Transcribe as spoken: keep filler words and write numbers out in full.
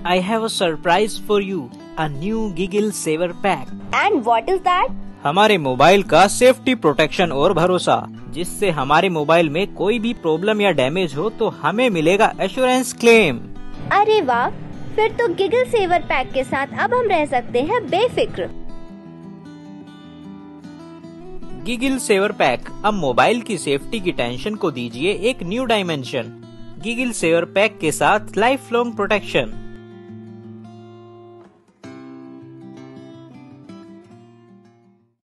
I have a surprise for you, a new Giggle Saver Pack. And what is that? हमारे mobile का safety protection और भरोसा, जिससे हमारे मोबाइल में कोई भी प्रॉब्लम या डैमेज हो तो हमें मिलेगा एश्योरेंस क्लेम। अरे वाह, फिर तो गिगल सेवर पैक के साथ अब हम रह सकते हैं बेफिक्र। गिगल सेवर पैक, अब मोबाइल की सेफ्टी की टेंशन को दीजिए एक न्यू डायमेंशन। गिगल सेवर पैक के साथ लाइफ लॉन्ग प्रोटेक्शन।